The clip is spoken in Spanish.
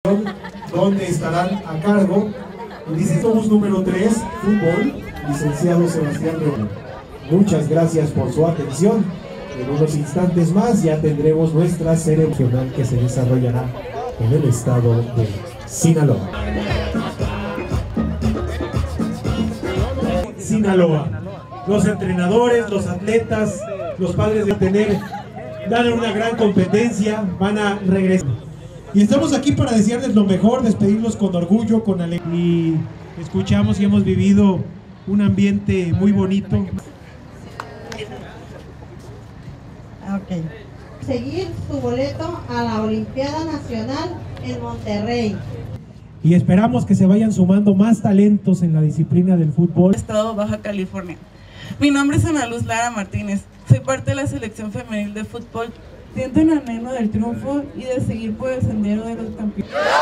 donde estarán a cargo el licenciado número 3, fútbol, licenciado Sebastián Rebollo. Muchas gracias por su atención. En unos instantes más ya tendremos nuestra ceremonia que se desarrollará en el estado de Sinaloa. Sinaloa. Los entrenadores, los atletas, los padres de dan una gran competencia, van a regresar. Y estamos aquí para desearles lo mejor, despedirlos con orgullo, con alegría. Y escuchamos y hemos vivido un ambiente muy bonito. Okay. Seguir su boleto a la Olimpiada Nacional en Monterrey. Y esperamos que se vayan sumando más talentos en la disciplina del fútbol. Estado Baja California. Mi nombre es Ana Luz Lara Martínez. Soy parte de la selección femenil de fútbol. Siento un anhelo del triunfo y de seguir por el sendero de los campeones.